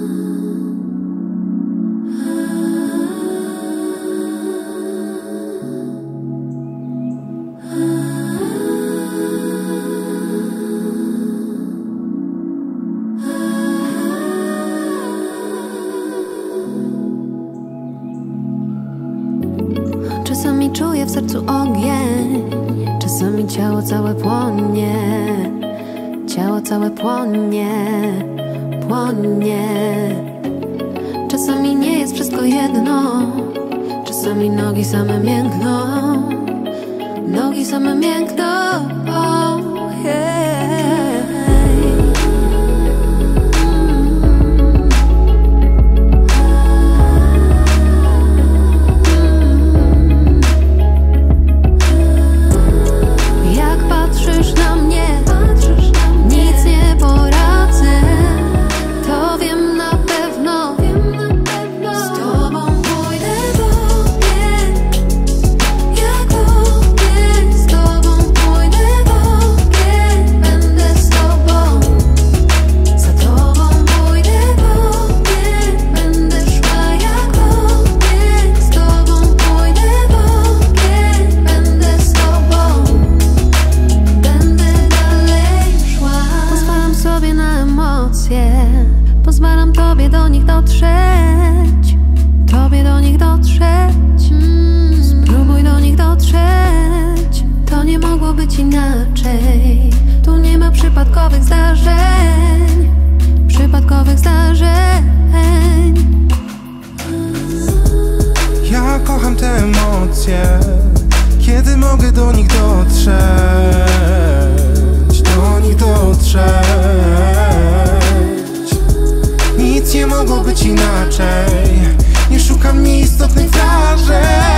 Czasami czuję w sercu ogień, czasami ciało całe płonie, ciało całe płonie, płonie. Czasami nie jest wszystko jedno, czasami nogi same miękną, nogi same miękną, oh, yeah. Pozwalam Tobie do nich dotrzeć, Tobie do nich dotrzeć. Spróbuj do nich dotrzeć, to nie mogło być inaczej. Tu nie ma przypadkowych zdarzeń, przypadkowych zdarzeń. Ja kocham te emocje, kiedy mogę do nich dotrzeć, do nich dotrzeć. Nic nie mogło być inaczej, nie szukam nieistotnych wrażeń.